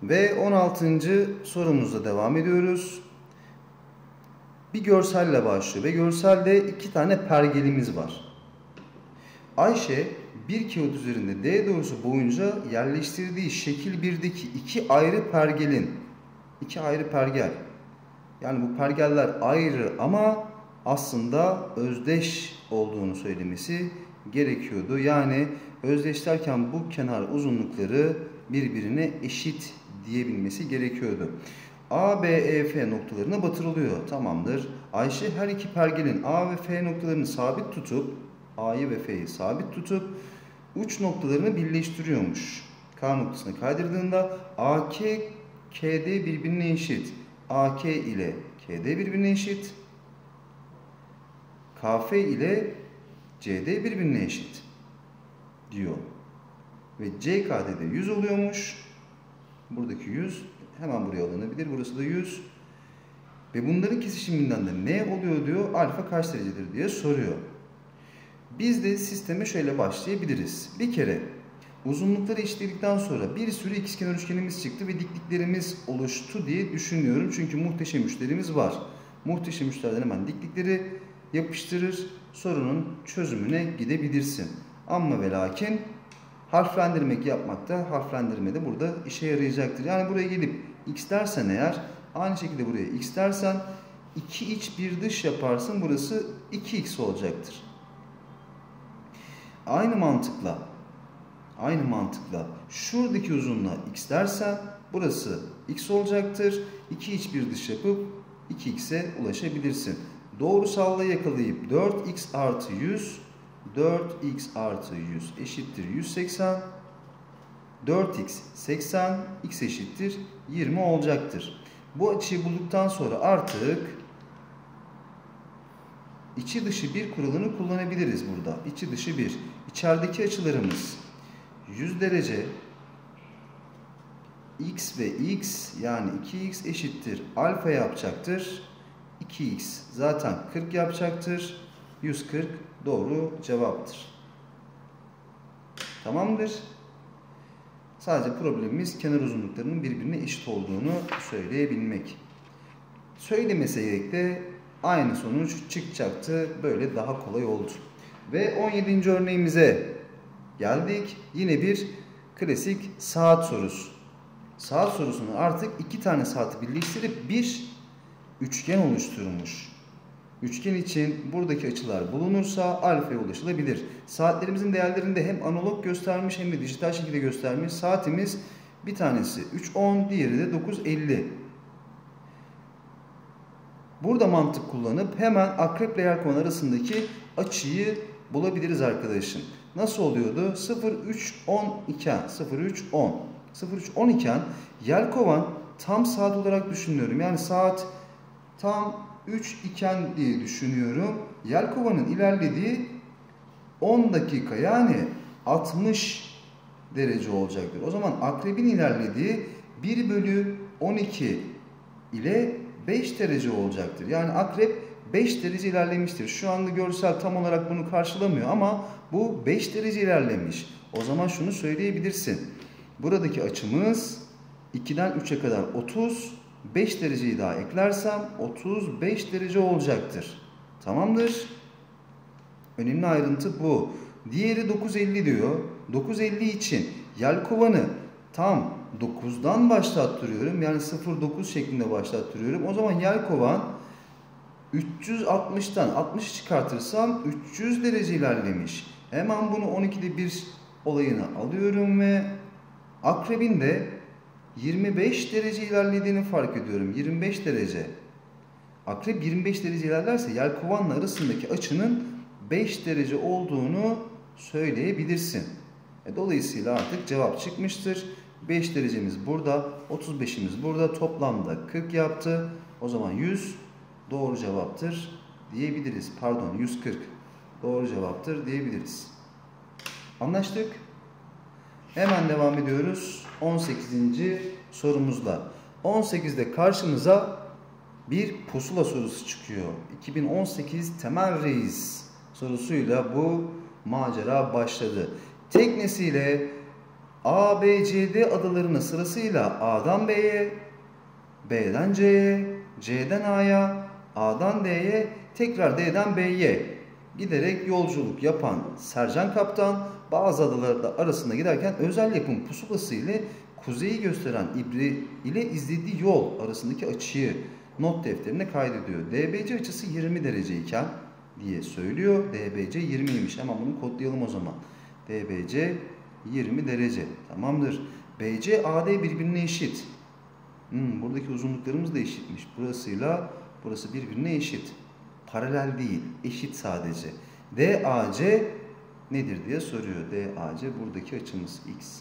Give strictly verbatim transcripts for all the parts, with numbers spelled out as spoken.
Ve on altıncı sorumuzla devam ediyoruz. Bir görselle başlıyor ve görselde iki tane pergelimiz var. Ayşe bir kağıt üzerinde D doğrusu boyunca yerleştirdiği şekil birdeki iki ayrı pergelin, iki ayrı pergel, yani bu pergeller ayrı ama aslında özdeş olduğunu söylemesi gerekiyordu. Yani özdeş derken bu kenar uzunlukları birbirine eşit diyebilmesi gerekiyordu. A, B, E, F noktalarına batırılıyor. Tamamdır. Ayşe her iki pergelin A ve F noktalarını sabit tutup, A'yı ve F'yi sabit tutup uç noktalarını birleştiriyormuş. K noktasına kaydırdığında A K, K D birbirine eşit. A K ile K D birbirine eşit. K F ile C D birbirine eşit diyor. Ve C K D'de yüz oluyormuş. Buradaki yüz hemen buraya alınabilir. Burası da yüz. Ve bunların kesişiminden de ne oluyor diyor. Alfa kaç derecedir diye soruyor. Biz de sisteme şöyle başlayabiliriz. Bir kere uzunlukları eşitledikten sonra bir sürü ikizkenar üçgenimiz çıktı ve dikliklerimiz oluştu diye düşünüyorum. Çünkü muhteşem üçlerimiz var. Muhteşem üçlerden hemen diklikleri yapıştırır, sorunun çözümüne gidebilirsin. Ama ve lakin harflendirmek yapmakta, harflendirme de burada işe yarayacaktır. Yani buraya gelip x dersen eğer, aynı şekilde buraya x dersen iki iç bir dış yaparsın. Burası iki x olacaktır. Aynı mantıkla, aynı mantıkla şuradaki uzunluğa x dersen burası x olacaktır. iki iç bir dış yapıp iki x'e ulaşabilirsin. Doğrusallığı yakalayıp dört x artı yüz, dört x artı yüz eşittir yüz seksen. dört x seksen, x eşittir yirmi olacaktır. Bu açıyı bulduktan sonra artık içi dışı bir kuralını kullanabiliriz burada. İçi dışı bir. İçerideki açılarımız yüz derece, x ve x yani iki x eşittir alfa yapacaktır. iki x zaten kırk yapacaktır. yüz kırk doğru cevaptır. Tamamdır. Sadece problemimiz kenar uzunluklarının birbirine eşit olduğunu söyleyebilmek. Söylemeseydik de aynı sonuç çıkacaktı. Böyle daha kolay oldu. Ve on yedinci örneğimize geldik. Yine bir klasik saat sorusu. Saat sorusunu artık iki tane saati birleştirip bir üçgen oluşturmuş. Üçgen için buradaki açılar bulunursa alfaya ulaşılabilir. Saatlerimizin değerlerini de hem analog göstermiş hem de dijital şekilde göstermiş. Saatimiz bir tanesi üç on, diğeri de dokuz elli. Burada mantık kullanıp hemen akrep ile yelkovan arasındaki açıyı bulabiliriz arkadaşım. Nasıl oluyordu? sıfır üç on iken, sıfır üç on. sıfır üç on iken yelkovan tam saat olarak düşünüyorum. Yani saat tam üç iken diye düşünüyorum. Yelkovanın ilerlediği on dakika yani altmış derece olacaktır. O zaman akrebin ilerlediği bir bölü on iki ile beş derece olacaktır. Yani akrep beş derece ilerlemiştir. Şu anda görsel tam olarak bunu karşılamıyor ama bu beş derece ilerlemiş. O zaman şunu söyleyebilirsin. Buradaki açımız ikiden üçe kadar otuz. beş dereceyi daha eklersem otuz beş derece olacaktır. Tamamdır. Önemli ayrıntı bu. Diğeri dokuz elli diyor. dokuz elli için yelkovanı tam dokuzdan başlattırıyorum. Yani sıfır virgül dokuz şeklinde başlattırıyorum. O zaman yelkovan üç yüz altmıştan altmışı çıkartırsam üç yüz derece ilerlemiş. Hemen bunu on ikide bir olayına alıyorum ve akrebin de yirmi beş derece ilerlediğini fark ediyorum. yirmi beş derece. Akrep yirmi beş derece ilerlerse yelkovanla arasındaki açının beş derece olduğunu söyleyebilirsin. E, dolayısıyla artık cevap çıkmıştır. beş derecemiz burada, otuz beşimiz burada. Toplamda kırk yaptı. O zaman yüz doğru cevaptır diyebiliriz. Pardon, yüz kırk doğru cevaptır diyebiliriz. Anlaştık. Hemen devam ediyoruz on sekizinci sorumuzla. on sekizde karşımıza bir pusula sorusu çıkıyor. iki bin on sekiz Temel Reis sorusuyla bu macera başladı. Teknesiyle A, B, C, D adalarını sırasıyla A'dan B'ye, B'den C'ye, C'den A'ya, A'dan D'ye, tekrar D'den B'ye giderek yolculuk yapan Sercan Kaptan bazı adalarda arasında giderken özel yapım pusulası ile kuzeyi gösteren ibre ile izlediği yol arasındaki açıyı not defterine kaydediyor. D B C açısı yirmi derece iken diye söylüyor. D B C yirmiymiş. Hemen bunu kodlayalım o zaman. D B C yirmi derece. Tamamdır. B C A D birbirine eşit. Hmm, buradaki uzunluklarımız da eşitmiş. Burasıyla burası birbirine eşit. Paralel değil. Eşit sadece. D A C nedir diye soruyor. D A C buradaki açımız X.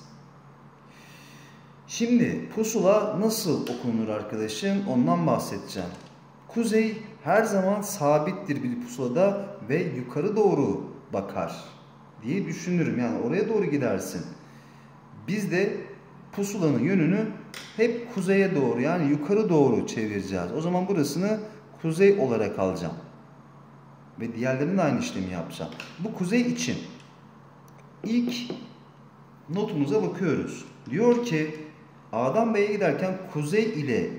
Şimdi pusula nasıl okunur arkadaşım? Ondan bahsedeceğim. Kuzey her zaman sabittir bir pusulada ve yukarı doğru bakar diye düşünürüm. Yani oraya doğru gidersin. Biz de pusulanın yönünü hep kuzeye doğru, yani yukarı doğru çevireceğiz. O zaman burasını kuzey olarak alacağım. Ve diğerlerinin aynı işlemi yapacağım. Bu kuzey için ilk notumuza bakıyoruz. Diyor ki A'dan B'ye giderken kuzey ile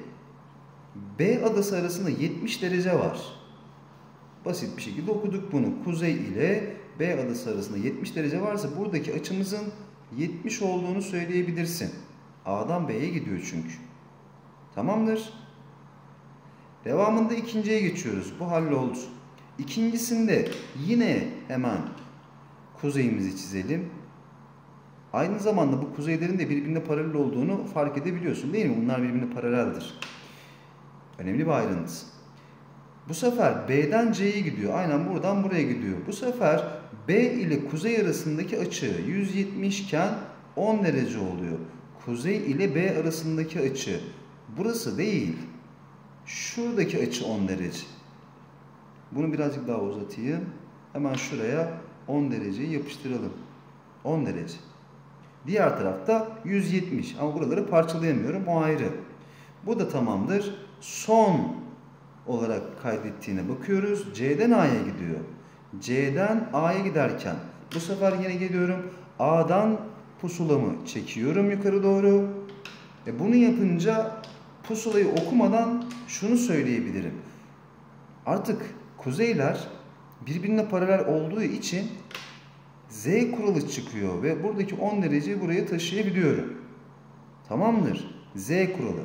B adası arasında yetmiş derece var. Basit bir şekilde okuduk bunu. Kuzey ile B adası arasında yetmiş derece varsa buradaki açımızın yetmiş olduğunu söyleyebilirsin. A'dan B'ye gidiyor çünkü. Tamamdır. Devamında ikinciye geçiyoruz. Bu halloldu. İkincisinde yine hemen kuzeyimizi çizelim. Aynı zamanda bu kuzeylerin de birbirine paralel olduğunu fark edebiliyorsun değil mi? Bunlar birbirine paraleldir. Önemli bir ayrıntı. Bu sefer B'den C'ye gidiyor. Aynen buradan buraya gidiyor. Bu sefer B ile kuzey arasındaki açı yüz yetmiş iken on derece oluyor. Kuzey ile B arasındaki açı burası değil. Şuradaki açı on derece. Bunu birazcık daha uzatayım. Hemen şuraya on dereceyi yapıştıralım. on derece. Diğer tarafta yüz yetmiş. Ama buraları parçalayamıyorum. O ayrı. Bu da tamamdır. Son olarak kaydettiğine bakıyoruz. C'den A'ya gidiyor. C'den A'ya giderken bu sefer yine geliyorum. A'dan pusulamı çekiyorum yukarı doğru. E bunu yapınca pusulayı okumadan şunu söyleyebilirim. Artık kuzeyler birbirine paralel olduğu için Z kuralı çıkıyor ve buradaki on dereceyi buraya taşıyabiliyorum. Tamamdır. Z kuralı.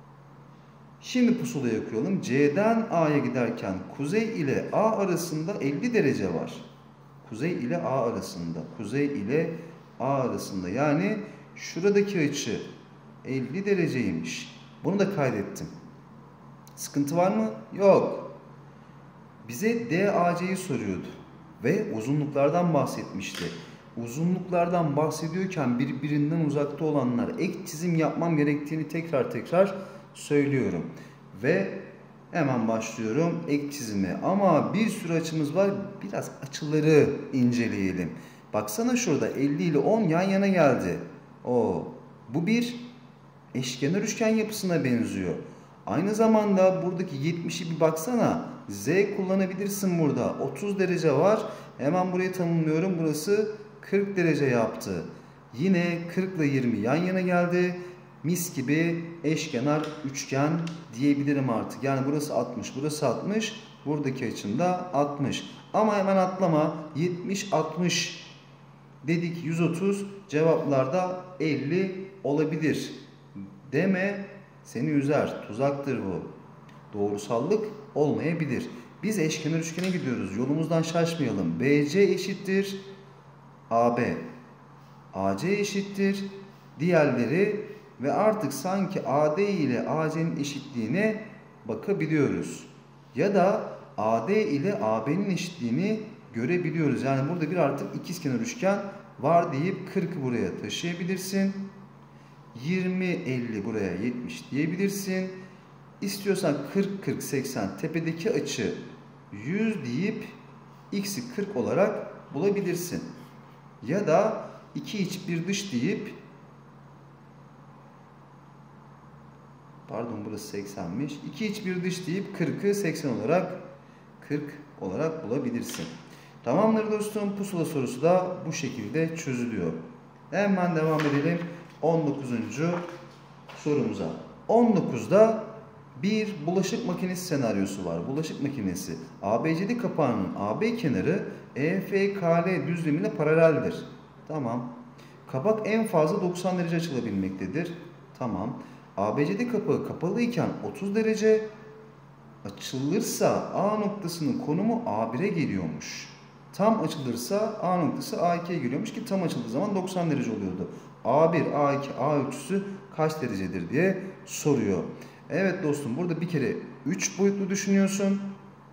Şimdi pusulaya kuralım. C'den A'ya giderken kuzey ile A arasında elli derece var. Kuzey ile A arasında. Kuzey ile A arasında. Yani şuradaki açı elli dereceymiş. Bunu da kaydettim. Sıkıntı var mı? Yok. Bize D A C'yi soruyordu. Ve uzunluklardan bahsetmişti. Uzunluklardan bahsediyorken birbirinden uzakta olanlar ek çizim yapmam gerektiğini tekrar tekrar söylüyorum. Ve hemen başlıyorum ek çizime. Ama bir sürü açımız var. Biraz açıları inceleyelim. Baksana şurada elli ile on yan yana geldi. O, bu bir eşkenar üçgen yapısına benziyor. Aynı zamanda buradaki yetmişi bir baksana. Z kullanabilirsin burada. otuz derece var. Hemen burayı tanımlıyorum. Burası kırk derece yaptı. Yine kırk ile yirmi yan yana geldi. Mis gibi eşkenar üçgen diyebilirim artık. Yani burası altmış, burası altmış. Buradaki açım da altmış. Ama hemen atlama. yetmiş, altmış dedik, yüz otuz. Cevaplarda elli olabilir. Deme, seni üzer. Tuzaktır bu. Doğrusallık olmayabilir. Biz eşkenar üçgene gidiyoruz. Yolumuzdan şaşmayalım. B C eşittir A B. A C eşittir diğerleri ve artık sanki A D ile A C'nin eşitliğine bakabiliyoruz. Ya da A D ile A B'nin eşitliğini görebiliyoruz. Yani burada bir artık ikizkenar üçgen var deyip kırkı buraya taşıyabilirsin. yirmi, elli buraya yetmiş diyebilirsin. İstiyorsan kırk, kırk, seksen tepedeki açı yüz deyip x'i kırk olarak bulabilirsin. Ya da iki iç bir dış deyip, pardon burası seksenmiş. iki iç bir dış deyip kırkı seksen olarak kırk olarak bulabilirsin. Tamamdır dostum. Pusula sorusu da bu şekilde çözülüyor. Hemen devam edelim on dokuzuncu sorumuza. on dokuzda bir bulaşık makinesi senaryosu var. Bulaşık makinesi A B C D kapağının A B kenarı E F K L düzlemine paraleldir. Tamam. Kapak en fazla doksan derece açılabilmektedir. Tamam. A B C D kapağı kapalı iken otuz derece, açılırsa A noktasının konumu A bire geliyormuş. Tam açılırsa A noktası A ikiye geliyormuş ki tam açıldığı zaman doksan derece oluyordu. A bir, A iki, A ölçüsü kaç derecedir diye soruyor. Evet dostum, burada bir kere üç boyutlu düşünüyorsun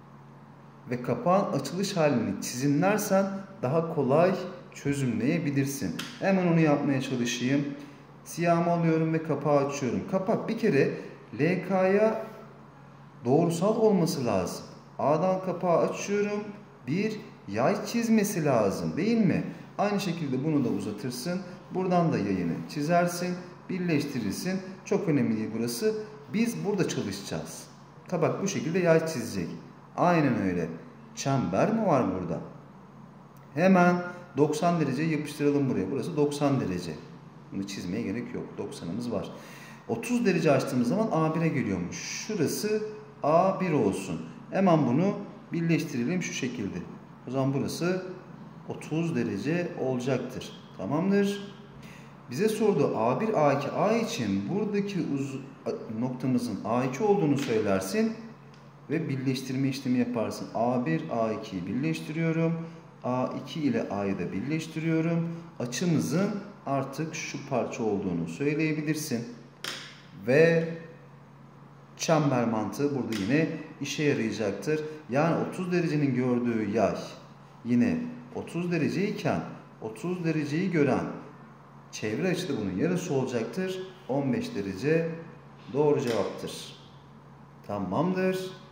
ve kapağın açılış halini çizimlersen daha kolay çözümleyebilirsin. Hemen onu yapmaya çalışayım. Siyahımı alıyorum ve kapağı açıyorum. Kapak bir kere L K'ya doğrusal olması lazım. A'dan kapağı açıyorum. Bir yay çizmesi lazım değil mi? Aynı şekilde bunu da uzatırsın. Buradan da yayını çizersin. Birleştirirsin. Çok önemli değil burası. Biz burada çalışacağız. Tabak bu şekilde yay çizecek. Aynen öyle. Çember mi var burada? Hemen doksan derece yapıştıralım buraya. Burası doksan derece. Bunu çizmeye gerek yok. doksanımız var. otuz derece açtığımız zaman A bire geliyormuş. Şurası A bir olsun. Hemen bunu birleştirelim şu şekilde. O zaman burası otuz derece olacaktır. Tamamdır. Bize sordu A bir, A iki, A için buradaki uz noktamızın A iki olduğunu söylersin ve birleştirme işlemi yaparsın. A bir, A ikiyi birleştiriyorum. A iki ile A'yı da birleştiriyorum. Açımızın artık şu parça olduğunu söyleyebilirsin. Ve çember mantığı burada yine işe yarayacaktır. Yani otuz derecenin gördüğü yay yine otuz derece iken otuz dereceyi gören çevre açıda bunun yarısı olacaktır. on beş derece doğru cevaptır. Tamamdır.